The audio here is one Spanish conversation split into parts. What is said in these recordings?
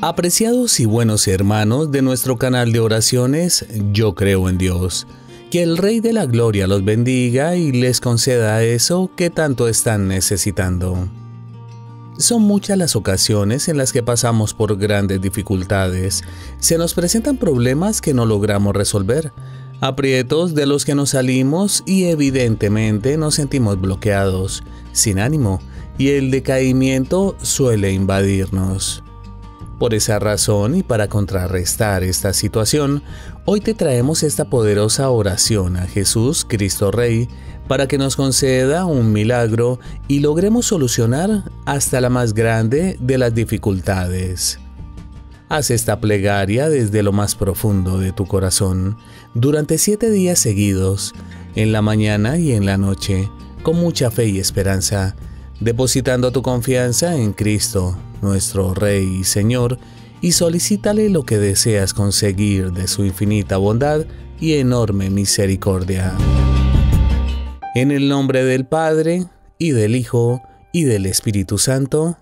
Apreciados y buenos hermanos de nuestro canal de oraciones, Yo Creo en Dios. Que el Rey de la Gloria los bendiga y les conceda eso que tanto están necesitando. Son muchas las ocasiones en las que pasamos por grandes dificultades. Se nos presentan problemas que no logramos resolver, aprietos de los que nos salimos y evidentemente nos sentimos bloqueados, sin ánimo, y el decaimiento suele invadirnos. Por esa razón y para contrarrestar esta situación, hoy te traemos esta poderosa oración a Jesús Cristo Rey para que nos conceda un milagro y logremos solucionar hasta la más grande de las dificultades. Haz esta plegaria desde lo más profundo de tu corazón durante 7 días seguidos, en la mañana y en la noche, con mucha fe y esperanza, depositando tu confianza en Cristo, nuestro Rey y Señor, y solicítale lo que deseas conseguir de su infinita bondad y enorme misericordia. En el nombre del Padre, y del Hijo, y del Espíritu Santo.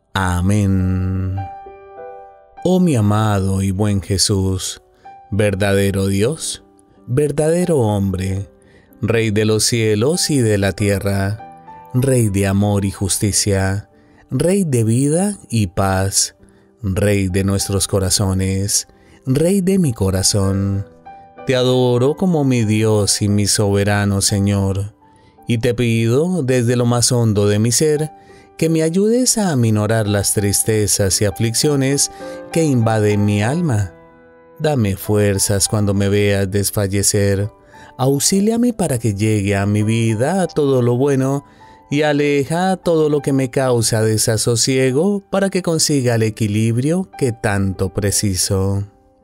Amén. Oh mi amado y buen Jesús, verdadero Dios, verdadero hombre, Rey de los cielos y de la tierra, Rey de amor y justicia, Rey de vida y paz, Rey de nuestros corazones, Rey de mi corazón. Te adoro como mi Dios y mi soberano Señor, y te pido desde lo más hondo de mi ser que me ayudes a aminorar las tristezas y aflicciones que invaden mi alma. Dame fuerzas cuando me veas desfallecer, auxíliame para que llegue a mi vida todo lo bueno y aleja todo lo que me causa desasosiego para que consiga el equilibrio que tanto preciso.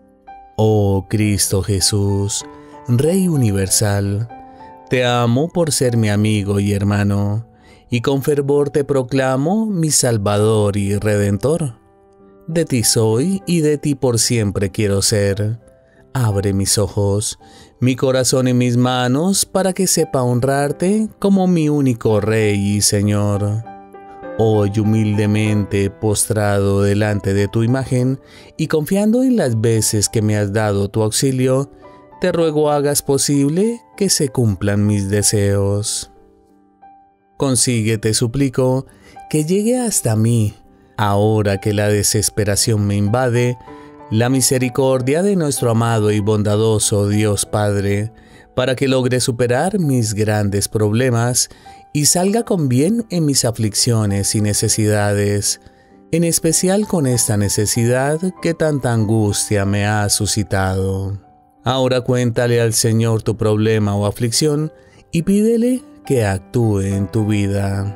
Oh Cristo Jesús, Rey universal, te amo por ser mi amigo y hermano, y con fervor te proclamo mi Salvador y Redentor. De ti soy y de ti por siempre quiero ser. Abre mis ojos, mi corazón y mis manos para que sepa honrarte como mi único Rey y Señor. Hoy humildemente postrado delante de tu imagen y confiando en las veces que me has dado tu auxilio, te ruego hagas posible que se cumplan mis deseos. Consigue, te suplico, que llegue hasta mí, ahora que la desesperación me invade, la misericordia de nuestro amado y bondadoso Dios Padre, para que logre superar mis grandes problemas y salga con bien en mis aflicciones y necesidades, en especial con esta necesidad que tanta angustia me ha suscitado. Ahora cuéntale al Señor tu problema o aflicción y pídele que actúe en tu vida.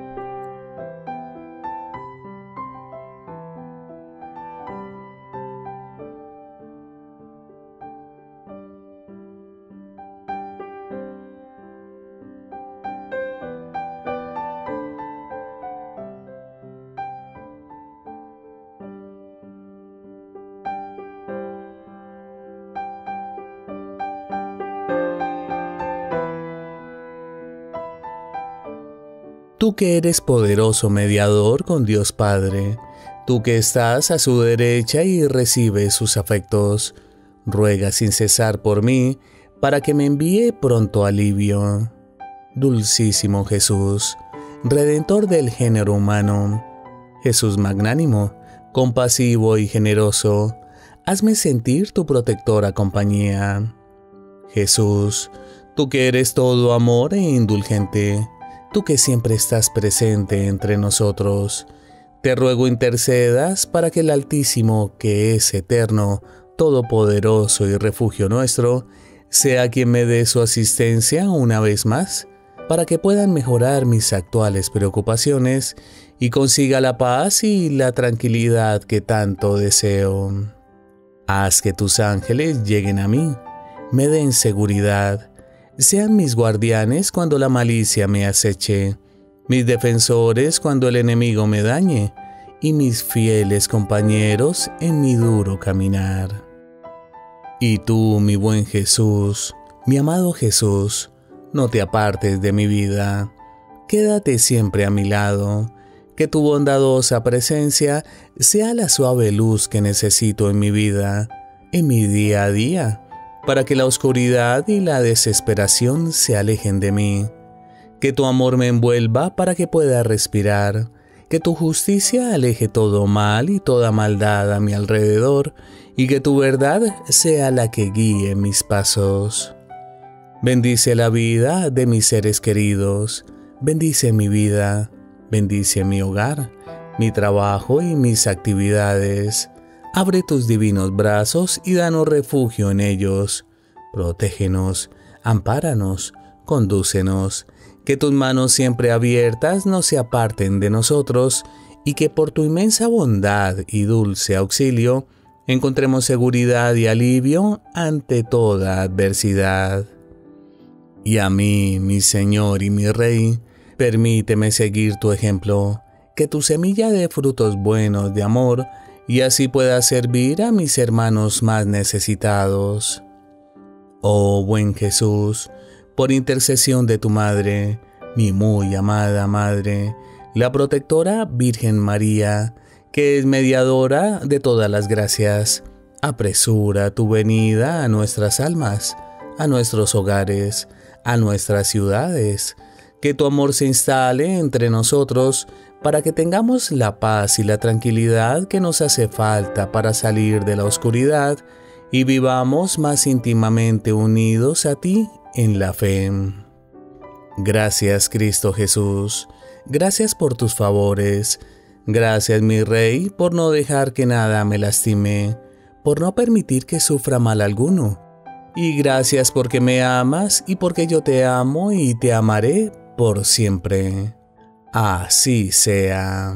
Tú que eres poderoso mediador con Dios Padre, tú que estás a su derecha y recibes sus afectos, ruega sin cesar por mí, para que me envíe pronto alivio. Dulcísimo Jesús, Redentor del género humano, Jesús magnánimo, compasivo y generoso, hazme sentir tu protectora compañía. Jesús, tú que eres todo amor e indulgente, tú que siempre estás presente entre nosotros, te ruego intercedas para que el Altísimo, que es eterno, todopoderoso y refugio nuestro, sea quien me dé su asistencia una vez más, para que puedan mejorar mis actuales preocupaciones y consiga la paz y la tranquilidad que tanto deseo. Haz que tus ángeles lleguen a mí, me den seguridad, sean mis guardianes cuando la malicia me aceche, mis defensores cuando el enemigo me dañe, y mis fieles compañeros en mi duro caminar. Y tú, mi buen Jesús, mi amado Jesús, no te apartes de mi vida, quédate siempre a mi lado, Que tu bondadosa presencia sea la suave luz que necesito en mi vida, en mi día a día, para que la oscuridad y la desesperación se alejen de mí. Que tu amor me envuelva para que pueda respirar. Que tu justicia aleje todo mal y toda maldad a mi alrededor, y que tu verdad sea la que guíe mis pasos. Bendice la vida de mis seres queridos, bendice mi vida, bendice mi hogar, mi trabajo y mis actividades. Abre tus divinos brazos y danos refugio en ellos. Protégenos, ampáranos, condúcenos. Que tus manos siempre abiertas no se aparten de nosotros y que por tu inmensa bondad y dulce auxilio encontremos seguridad y alivio ante toda adversidad. Y a mí, mi Señor y mi Rey, permíteme seguir tu ejemplo, que tu semilla dé frutos buenos de amor y así pueda servir a mis hermanos más necesitados. Oh buen Jesús, por intercesión de tu Madre, mi muy amada Madre, la protectora Virgen María, que es mediadora de todas las gracias, apresura tu venida a nuestras almas, a nuestros hogares, a nuestras ciudades, que tu amor se instale entre nosotros para que tengamos la paz y la tranquilidad que nos hace falta para salir de la oscuridad y vivamos más íntimamente unidos a ti en la fe. Gracias, Cristo Jesús. Gracias por tus favores. Gracias, mi Rey, por no dejar que nada me lastime, por no permitir que sufra mal alguno. Y gracias porque me amas y porque yo te amo y te amaré por siempre. Así sea.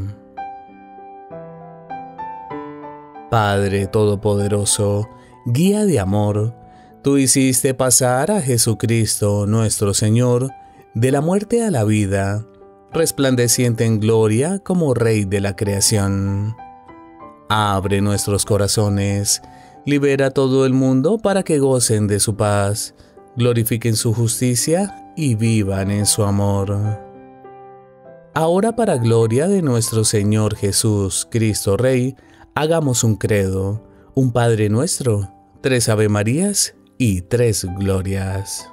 Padre Todopoderoso, guía de amor, tú hiciste pasar a Jesucristo nuestro Señor de la muerte a la vida, resplandeciente en gloria como Rey de la creación. Abre nuestros corazones, libera a todo el mundo para que gocen de su paz, glorifiquen su justicia y vivan en su amor. Ahora, para gloria de nuestro Señor Jesús Cristo Rey, hagamos un credo, un Padre Nuestro, 3 Ave Marías y 3 Glorias.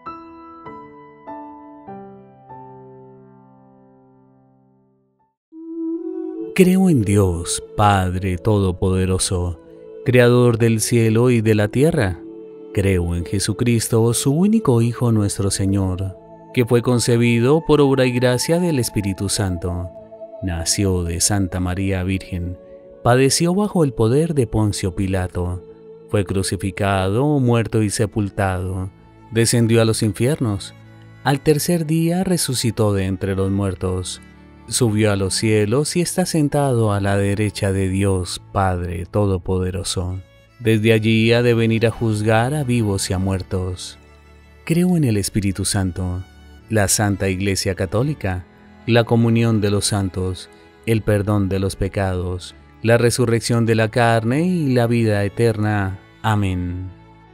Creo en Dios, Padre Todopoderoso, Creador del cielo y de la tierra. Creo en Jesucristo, su único Hijo nuestro Señor, que fue concebido por obra y gracia del Espíritu Santo. Nació de Santa María Virgen, padeció bajo el poder de Poncio Pilato, fue crucificado, muerto y sepultado, descendió a los infiernos, al tercer día resucitó de entre los muertos, subió a los cielos y está sentado a la derecha de Dios Padre Todopoderoso. Desde allí ha de venir a juzgar a vivos y a muertos. Creo en el Espíritu Santo, la Santa Iglesia Católica, la comunión de los santos, el perdón de los pecados, la resurrección de la carne y la vida eterna. Amén.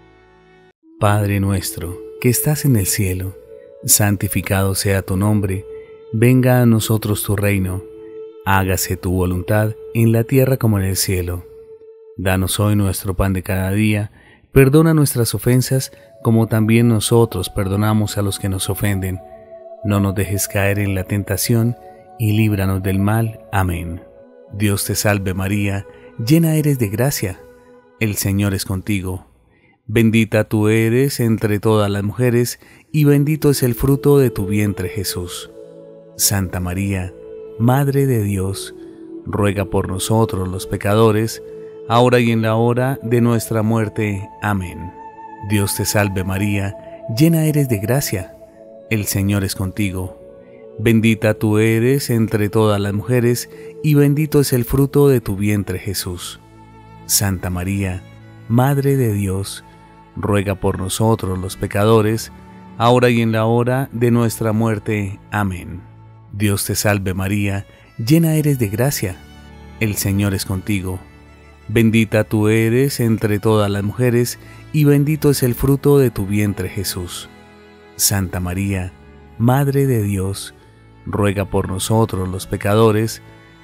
Padre nuestro, que estás en el cielo, santificado sea tu nombre. Venga a nosotros tu reino, hágase tu voluntad en la tierra como en el cielo. Danos hoy nuestro pan de cada día, perdona nuestras ofensas como también nosotros perdonamos a los que nos ofenden. No nos dejes caer en la tentación y líbranos del mal. Amén. Dios te salve María, llena eres de gracia, el Señor es contigo. Bendita tú eres entre todas las mujeres y bendito es el fruto de tu vientre Jesús. Santa María, Madre de Dios, ruega por nosotros los pecadores, ahora y en la hora de nuestra muerte. Amén. Dios te salve María, llena eres de gracia, el Señor es contigo. Bendita tú eres entre todas las mujeres y bendito es el fruto de tu vientre Jesús. Santa María, Madre de Dios, ruega por nosotros los pecadores, ahora y en la hora de nuestra muerte. Amén. Dios te salve María, llena eres de gracia, el Señor es contigo. Bendita tú eres entre todas las mujeres y bendito es el fruto de tu vientre Jesús. Santa María, Madre de Dios, ruega por nosotros los pecadores,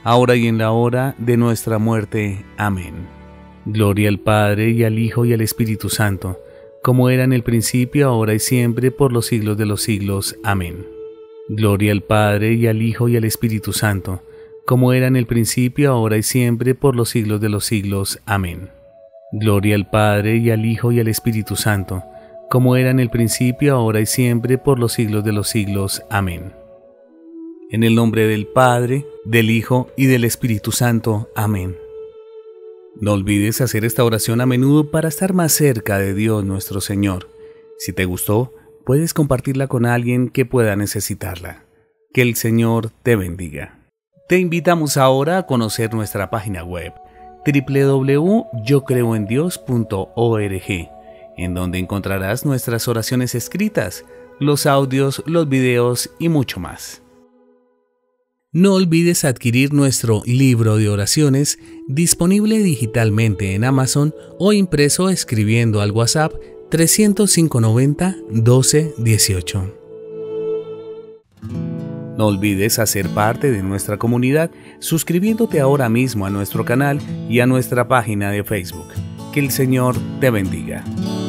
ahora y en la hora de nuestra muerte. Amén. Gloria al Padre, y al Hijo, y al Espíritu Santo, como era en el principio, ahora y siempre, por los siglos de los siglos. Amén. Gloria al Padre, y al Hijo, y al Espíritu Santo, como era en el principio, ahora y siempre, por los siglos de los siglos. Amén. Gloria al Padre, y al Hijo, y al Espíritu Santo, como era en el principio, ahora y siempre, por los siglos de los siglos. Amén. En el nombre del Padre, del Hijo y del Espíritu Santo. Amén. No olvides hacer esta oración a menudo para estar más cerca de Dios nuestro Señor. Si te gustó, puedes compartirla con alguien que pueda necesitarla. Que el Señor te bendiga. Te invitamos ahora a conocer nuestra página web www.yocreoendios.org, en donde encontrarás nuestras oraciones escritas, los audios, los videos y mucho más. No olvides adquirir nuestro libro de oraciones, disponible digitalmente en Amazon o impreso escribiendo al WhatsApp 30590 12 18. No olvides hacer parte de nuestra comunidad suscribiéndote ahora mismo a nuestro canal y a nuestra página de Facebook. Que el Señor te bendiga.